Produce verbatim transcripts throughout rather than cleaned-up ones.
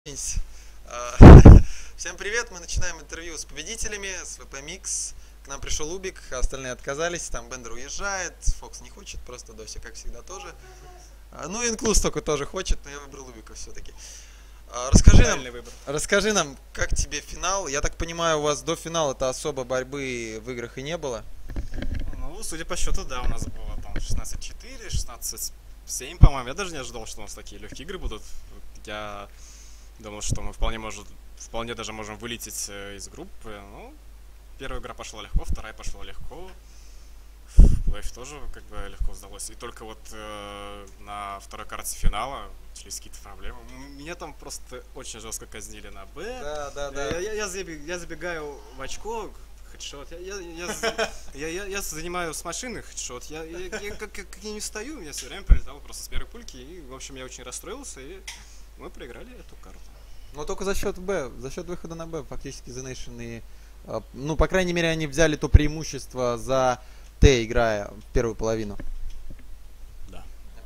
А, Всем привет, мы начинаем интервью с победителями, с ви пи Mix. К нам пришел Убик, остальные отказались, там Бендер уезжает, Фокс не хочет, просто Дося, как всегда, тоже. А, Ну, Инклюз только тоже хочет, но я выбрал Убика все-таки. А, Расскажи нам, Правильный выбор. расскажи нам, как тебе финал? Я так понимаю, у вас до финала-то особо борьбы в играх и не было. Ну, судя по счету, да, у нас было там шестнадцать четыре, шестнадцать семь, по-моему. Я даже не ожидал, что у нас такие легкие игры будут. Я думал, что мы вполне может, вполне даже можем вылететь э, из группы. Ну, первая игра пошла легко, вторая пошла легко. Плей-офф тоже как бы легко сдалось. И только вот э, на второй карте финала начались какие-то проблемы. М- Меня там просто очень жестко казнили на Б. Да, да, Я, я- я забег- я забегаю в очко, хедшот. Я, я, я, з- я, я- я занимаю с машины хедшот. Я, я, я как, как я не стою, я все время прилетал просто с первой пульки. И, в общем, я очень расстроился, и мы проиграли эту карту. Но только за счет Б, за счет выхода на Б, фактически The Nation и, а, ну, по крайней мере, они взяли то преимущество за Т, играя в первую половину. Да.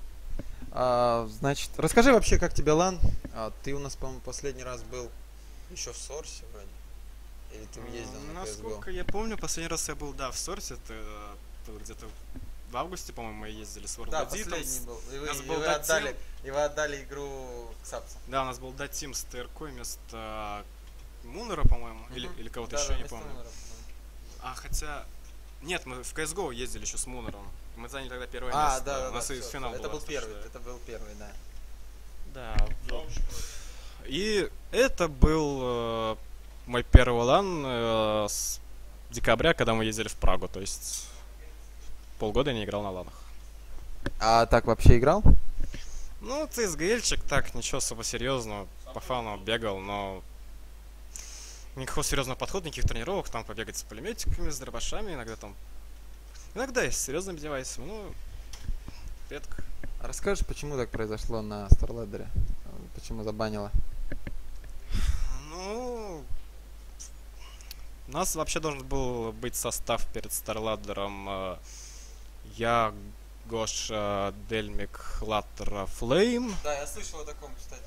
А, значит, расскажи вообще, как тебе лан? А, ты у нас, по-моему, последний раз был еще в Сорсе вроде. Или ты ездил М, на си эс го? Насколько я помню, последний раз я был, да, в Сорсе. Это было где-то в августе, по-моему, мы ездили с World Да, Edit, там последний с- был. И у вы, нас и был вы Dot отдали, Team. и вы отдали игру к Сапсу. Да, у нас был Dot Team с ТРК вместо Мунера, по-моему, или, Мгм. или кого-то Да, еще, да, не вместо помню. Мунера, по-моему. А, хотя... Нет, мы в си эс го ездили еще с Мунером. Мы заняли тогда первое А, место. да, да, У да, нас и всё, финал это был был аж, первый, да. это был первый, да. Да, вот. И это был э, мой первый лан э, с декабря, когда мы ездили в Прагу. То есть полгода я не играл на ланах. А так вообще играл? Ну, ЦСГЛчик, так, ничего особо серьезного. По фану бегал, но никакого серьезного подхода, никаких тренировок. Там побегать с пулеметиками, с дробашами, иногда там... Иногда и с серьезными девайсами, ну, редко. А расскажешь, почему так произошло на StarLadder? Почему забанило? Ну, у нас вообще должен был быть состав перед Старладдером. э, Я, Гоша, Дельмик, Латтера, Флейм. Да, я слышал о таком, кстати.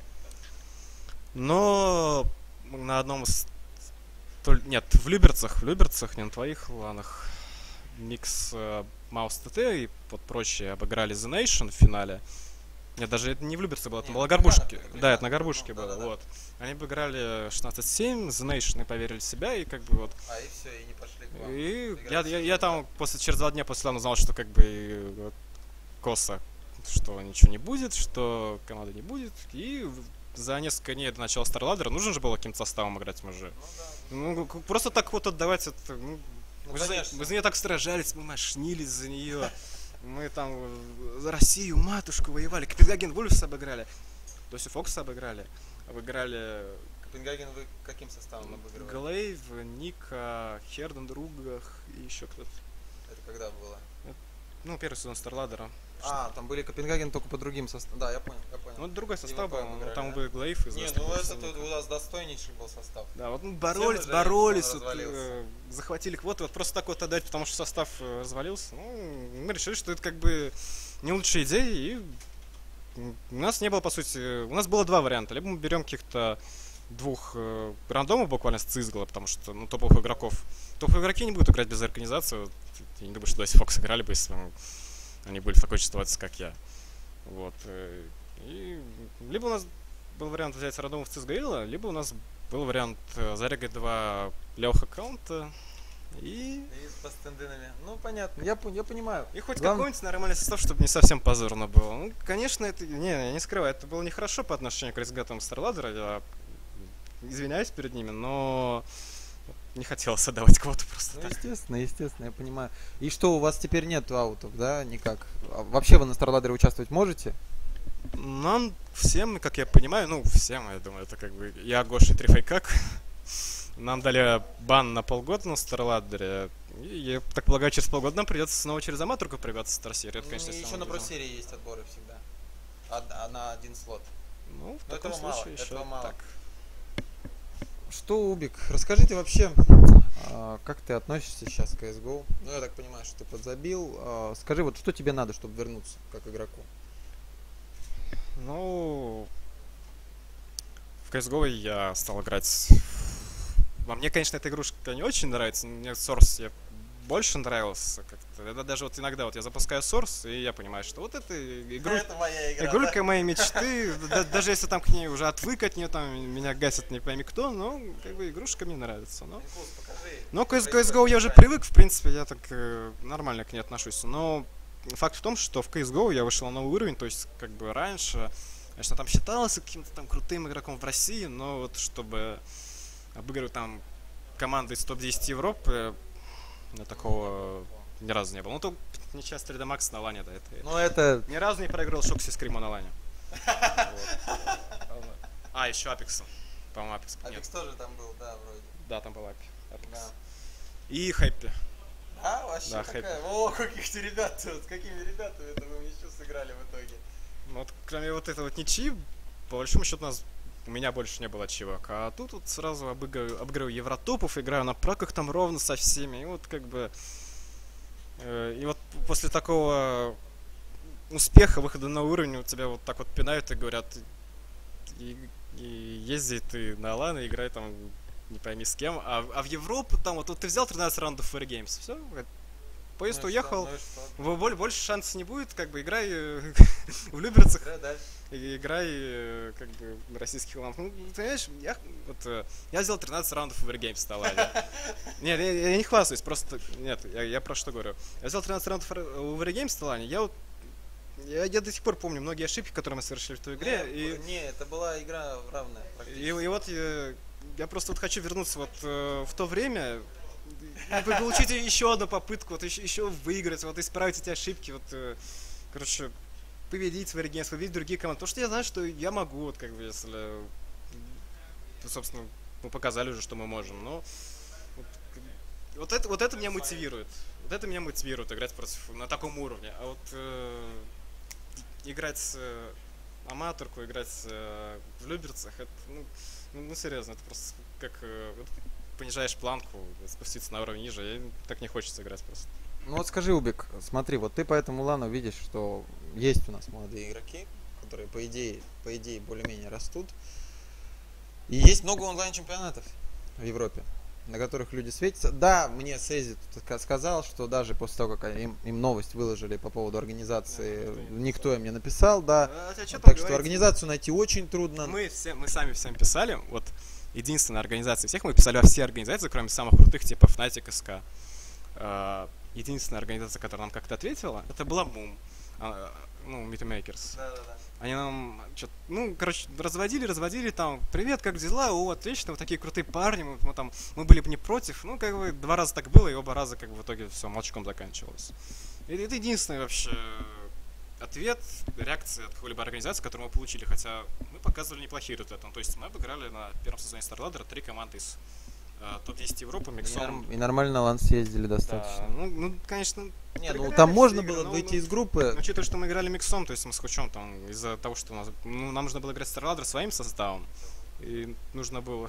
Но на одном из... то ли- Нет, в Люберцах, в Люберцах, не на твоих ланах. Микс э, Маус ТТ и вот прочие обыграли The Nation в финале. Нет, даже это не в Люберцах было, это Не, было на Горбушке. Горбушке, Да, это на на Горбушке ну, было, да-да-да. вот. Они обыграли шестнадцать семь, The Nation и поверили в себя, и как бы вот. А и все, и не пошли к вам. И Играть я, в я, сезон, я да. там после, через два дня после лана узнал, что как бы э, вот, косо, что ничего не будет, что команды не будет. И в- за несколько дней до начала StarLadder нужно же было каким-то составом играть мы же. Ну да. Ну, к- просто так вот отдавать это. Ну, Ну, мы, за, конечно. мы за нее так сражались, мы мошнились за нее. Мы там э, за Россию, матушку воевали. Копенгаген Вульфс обыграли. Доси Фокса обыграли. Обыграли Копенгаген вы каким составом обыгрывали? Глейв, Ника, Херден, Другах и еще кто-то. Это когда было? Ну, первый сезон Старладдера. А, там были Копенгаген только по другим составам. Да, я понял, я понял. Ну, это другой состав ВП был, ну, обыграли, там да? был Глейв из Не, Вестер ну Фокса, это Ника. у нас достойнейший был состав. Да, вот мы боролись, жалеем, боролись, что он вот, развалился. э, захватили квоты, вот просто так вот отдать, потому что состав э, развалился. Ну, мы решили, что это как бы не лучшая идея, и м, у нас не было, по сути, у нас было два варианта. Либо мы берем каких-то двух э, рандомов буквально с Цизгала, потому что, ну, топовых игроков. Топовые игроки не будут играть без организации. Вот, я не думаю, что Доси Фокс играли бы, если бы они были в такой ситуации, как я. Вот. э, И либо у нас был вариант взять рандомов Цизгаила, либо у нас был вариант э, зарегать два левых аккаунта и... И с пастендинами. Ну, понятно, я, пон- я понимаю. И хоть Главное- какой-нибудь нормальный состав, чтобы не совсем позорно было. Ну, конечно, это... Не, я не скрываю, это было нехорошо по отношению к ребятам StarLadder, я извиняюсь перед ними, но не хотелось отдавать квоту просто Ну, так. естественно, естественно, я понимаю. И что, у вас теперь нет аутов, да, никак? А вообще вы на StarLadder участвовать можете? Нам всем, как я понимаю, ну, всем, я думаю, это как бы я, Гоша и Трифайкак, нам дали бан на полгода на StarLadder. И я так полагаю, через полгода нам придется снова через аматорку пробиваться в Старсерию. Это, конечно, Ну, если еще мы на будем. просерии есть отборы всегда. Од- а на один слот. Ну, в Но таком этого мало, случае еще этого мало. так. Что, Убик, расскажи ты вообще, а, как ты относишься сейчас к си эс го? Ну, я так понимаю, что ты подзабил. А, Скажи, вот что тебе надо, чтобы вернуться как игроку? Ну, В си эс го я стал играть... Во мне, конечно, эта игрушка не очень нравится. Мне Source я больше нравился как-то. Это даже вот иногда вот я запускаю Source, и я понимаю, что вот это игру... Это моя игра, игрулька да? моей мечты. Да- Даже если там к ней уже отвык от нее, там меня гасит не пойми кто, но как бы игрушка мне нравится. Но, Инклюз, покажи. но к Происходит си эс го я уже неправильно. привык, в принципе, я так э, нормально к ней отношусь. Но факт в том, что в си эс го я вышел на новый уровень, то есть как бы раньше, конечно, там считался каким-то там крутым игроком в России, но вот чтобы обыгрывать там команды из топ десять Европы, у меня такого ни разу не было. Ну, то нечасто три дэ Max на лане, да, это... Ну это... Ни разу не проиграл Шокси Скрима на лане. Вот. А, еще Apex. По-моему, Apex. Нет. Апекс тоже там был, да, вроде. Да, там был Apex. Да. И Happy. А, вообще Да, какая? О, каких-то ребят, с какими ребятами это вы еще сыграли в итоге? Ну, вот, кроме вот этой вот ничьи, по большому счету у нас у меня больше не было чивок. А тут вот сразу обыгрываю, обыгрываю евротопов, играю на проках там ровно со всеми. И вот как бы... э, и вот после такого успеха, выхода на уровень, у тебя вот так вот пинают и говорят, и, и езди ты на лан и играй там не пойми с кем. А, а в Европу там вот, вот ты взял тринадцать раундов Free Games, все, поезд Ну и уехал, что? Ну и что? в- боль- больше шансов не будет, как бы играй э, в Люберцах, Играй дальше. и играй э, как бы на российских лампах. Ну, ты понимаешь, я, вот, э, я сделал тринадцать раундов Free Games в Сталане. Нет, я, я не хвастаюсь, просто, нет, я, я про что говорю. Я сделал тринадцать раундов Free Games в Сталане, я вот я, я до сих пор помню многие ошибки, которые мы совершили в той игре. Не, И, не, это была игра равная и, практически. и вот я, я просто вот хочу вернуться вот э, в то время, и получить еще одну попытку, вот еще, еще выиграть, вот исправить эти ошибки, вот, э, короче, победить в Games, победить другие команды. Потому что я знаю, что я могу, вот как бы, если, ну, собственно, мы показали уже, что мы можем. Но вот, вот это, вот это меня мотивирует. Вот это меня мотивирует играть против на таком уровне. А вот э, играть э, аматорку, играть э, в Люберцах, это, ну, ну, ну, серьезно, это просто как э, вот понижаешь планку, спуститься на уровень ниже, и так не хочется играть просто. Ну вот скажи, Убик, смотри, вот ты по этому лану видишь, что есть у нас молодые игроки, которые по идее, по идее более-менее растут. И есть много онлайн-чемпионатов в Европе, на которых люди светятся. Да, мне Сейзи тут сказал, что даже после того, как им, им новость выложили по поводу организации, Да, никто им не написал, да. А, а чё там Так что говорить? организацию найти очень трудно. Мы, все, мы сами всем писали, вот единственная организация всех, мы писали во все организации, кроме самых крутых, типа Fnatic, эс ка. А, единственная организация, которая нам как-то ответила, это была Мум, а, ну, Meetmakers. Да, да, да. Они нам, что ну, короче, разводили, разводили там, привет, как дела, о, отлично, вы такие крутые парни, мы, мы там, мы были бы не против, ну, как бы, два раза так было, и оба раза, как бы, в итоге все молчком заканчивалось. И это единственный вообще ответ, реакция от какой-либо организации, которую мы получили, хотя мы показывали неплохие результаты, то есть мы обыграли на первом сезоне StarLadder три команды из э, топ десять Европы, И, Миксом. норм- и нормально на лан съездили Да, достаточно. ну, ну, конечно, Не, ну проиграли там все можно игры, было но, выйти ну, из группы. но учитывая, что мы играли миксом, то есть мы с Хучом там из-за того, что у нас, ну, нам нужно было играть StarLadder своим составом, и нужно было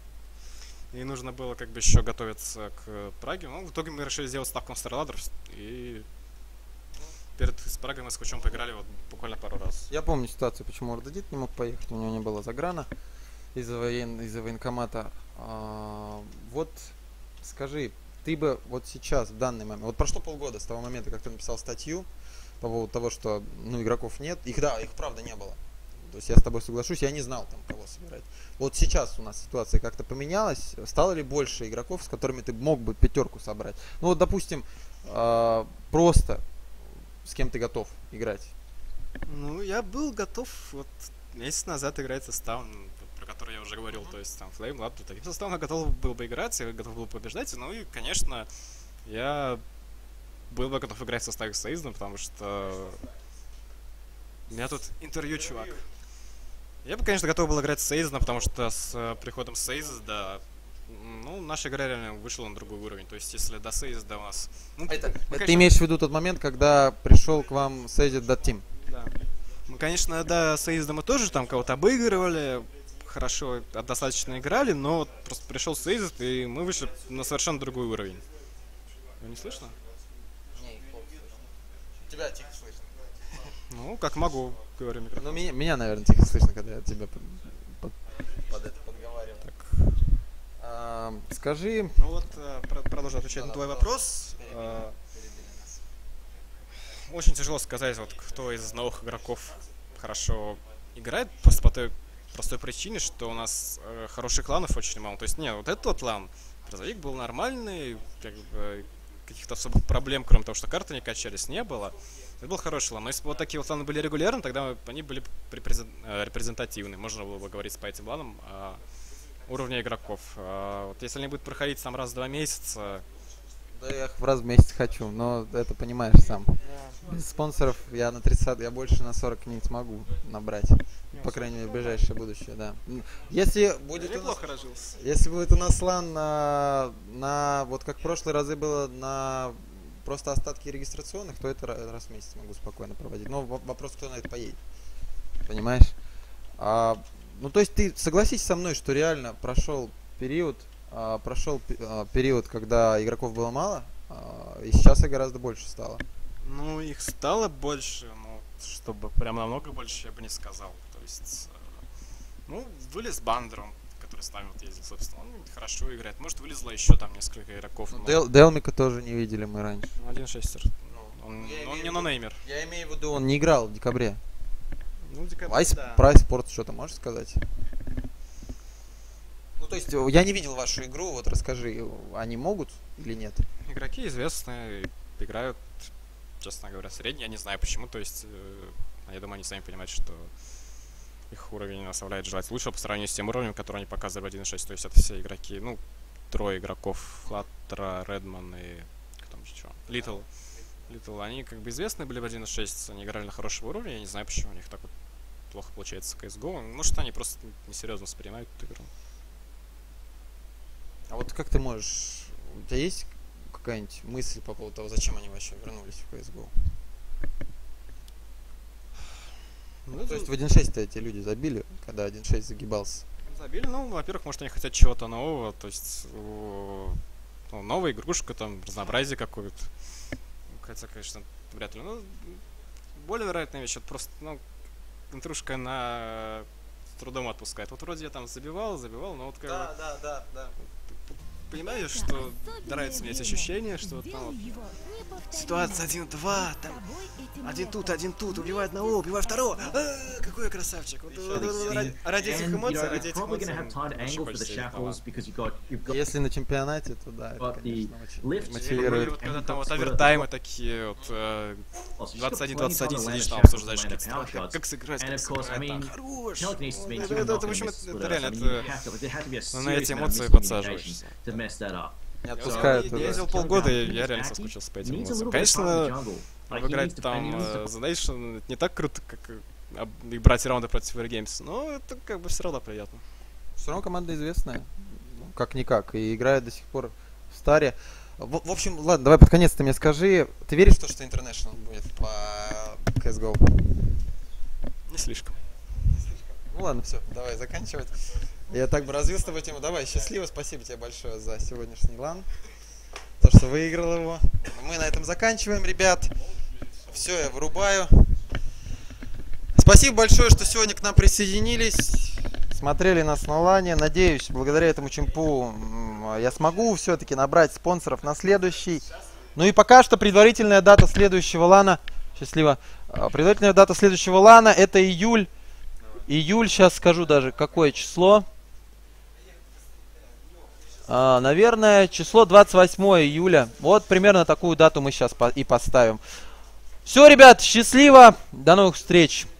и нужно было как бы еще готовиться к Праге. Ну, в итоге мы решили сделать ставку на StarLadder, и перед с Прагой мы с Хучом поиграли вот буквально пару раз. Я помню ситуацию, почему Ордедит не мог поехать, у него не было заграна из-за воен... из военкомата. А, вот скажи, ты бы вот сейчас, в данный момент, вот прошло полгода с того момента, как ты написал статью по поводу того, что ну, игроков нет, их да, их правда не было. То есть я с тобой соглашусь, я не знал там кого собирать. Вот сейчас у нас ситуация как-то поменялась, стало ли больше игроков, с которыми ты мог бы пятерку собрать? Ну вот, допустим, а, просто с кем ты готов играть? Ну, я был готов вот месяц назад играть составом, про который я уже говорил, то есть там Flame, Lab, таким составом я готов был бы играть, я готов был бы побеждать, ну и, конечно, я был бы готов играть в составе с Сейзном, потому что у меня тут интервью, чувак. Я бы, конечно, готов был играть с Сейзном, потому что с приходом Сейза, да, ну, наша игра реально вышла на другой уровень. То есть, если до Сейзда у нас... Ну, Это, мы, это конечно, ты имеешь в виду тот момент, когда пришел к вам Сейзит Team? Да. Мы, конечно, до Сейзда мы тоже там кого-то обыгрывали, хорошо достаточно играли, но вот просто пришел Сейзит, и мы вышли на совершенно другой уровень. Вы не слышно? Не, тебя тихо слышно. Ну, как могу, говорю микрофон. Ну, меня, меня, наверное, тихо слышно, когда я тебя под- под- под это подговаривал. Так. А, скажи... Ну вот, э, про- продолжу отвечать Да, на да, твой да. вопрос. Перебили, Э, перебили нас. Очень тяжело сказать, вот кто из новых игроков хорошо играет, просто по той простой причине, что у нас э, хороших кланов очень мало. То есть, не, вот этот вот клан, призовик был нормальный, как бы каких-то особых проблем, кроме того, что карты не качались, не было. Это был хороший клан. Но если бы вот такие вот кланы были регулярны, тогда они были репрезен- э, репрезентативны. Можно было бы говорить по этим кланам о уровне игроков. А вот если они будут проходить там раз в два месяца, Да я их в раз в месяц хочу, но это понимаешь сам. Без спонсоров я на тридцать, я больше на сорок не смогу набрать. По крайней мере, в ближайшее будущее, да. М, Если будет у нас, неплохо разжился. если будет у нас лан на, на, вот как в прошлые разы было, на просто остатки регистрационных, то это ра- раз в месяц могу спокойно проводить. Но во- вопрос, кто на это поедет. Понимаешь? А, ну, то есть ты согласись со мной, что реально прошел период, а, прошел пе- а, период, когда игроков было мало, а, и сейчас их гораздо больше стало. Ну, их стало больше, но чтобы прям намного больше, я бы не сказал. То есть, э, ну, вылез Бандер, он, который с нами вот ездил, собственно, он хорошо играет. Может, вылезло еще там несколько игроков. Ну, но- Дел- Делмика тоже не видели мы раньше. Ну, один шестер. Он, я он имею не в нонеймер. Я имею в виду, он не играл в декабре. Ну, в декабре, Вайс, да. Прайс, Спорт, что-то можешь сказать? Ну, то есть, э, я не видел вашу игру, вот расскажи, они могут или нет? Игроки известные, играют, честно говоря, средний. Я не знаю почему, то есть, э, я думаю, они сами понимают, что их уровень оставляет желать лучшего по сравнению с тем уровнем, который они показывали в один шесть. То есть, это все игроки, ну, трое игроков, Флаттера, Редман и кто там еще? Литл. Литл, они как бы известные были в один шесть, они играли на хорошем уровне, я не знаю, почему у них так вот плохо получается в си эс го. Может, они просто несерьезно воспринимают эту игру. А вот как ты можешь, у тебя есть какая-нибудь мысль по поводу того, зачем они вообще вернулись в си эс го? Ну, то есть в один шесть-то эти люди забили, когда один шесть загибался. Забили, ну, во-первых, может, они хотят чего-то нового, то есть о, ну, новая игрушка, там, разнообразие какое-то. Хотя, конечно, вряд ли. Ну, более вероятная вещь, это просто, ну, интрушка на с трудом отпускает. Вот вроде я там забивал, забивал, но вот как бы да, да, да. понимаешь, что нравится мне эти ощущения, что вот там вот ситуация один-два, там один тут, один тут, убивай одного, убивай второго. А, какой я красавчик. Вот, вот, вот, ради, ради этих And, you эмоций, know, ради you're этих probably going to эмоций have time to вообще angle for хочется the видеть нового. shackles because you've got you've got Если на чемпионате, то да, это, got the конечно, очень lift. Или, мотивирует. вот когда там вот Splitter. овертаймы такие, вот Oh, э, so she's got двадцать один plenty двадцать of один time to land сидишь a там, shackles обсуждаешь, and land a как, power как, shots. как сыграть, And как of course, I сыграть, mean, так, хорош. Telekinesis means Это, you're это, not это, в going to общем, miss это split реально, ups. I mean, you это have to, there has to be a на serious эти amount of эмоции miscommunication подсаживаешься. to mess that up. Не So, отпускают he- туда. Я ездил Telekinesis полгода, и is я реально active, соскучился по этим needs a эмоциям. little bit of time in the Конечно, jungle. Like, he needs выиграть to там, he needs to э, знаешь, это не так круто, как э, об- и брать раунды против Wargames, но это как бы все равно приятно. Все равно команда известная, ну, как-никак, и играет до сих пор в старе. В, в общем, ладно, давай под конец ты мне скажи, ты веришь в то, что International будет по си эс го? Не слишком. Ну ладно, все, давай заканчивать. Я так бы развил с тобой тему. Давай, счастливо, спасибо тебе большое за сегодняшний лан, за что выиграл его. Мы на этом заканчиваем, ребят. Все, я вырубаю. Спасибо большое, что сегодня к нам присоединились, смотрели нас на лане. Надеюсь, благодаря этому чемпу м, я смогу все-таки набрать спонсоров на следующий. Ну и пока что предварительная дата следующего лана. Счастливо. А, Предварительная дата следующего лана это июль. Июль, сейчас скажу даже какое число. А, наверное, число двадцать восьмое июля. Вот примерно такую дату мы сейчас по- и поставим. Все, ребят, счастливо. До новых встреч.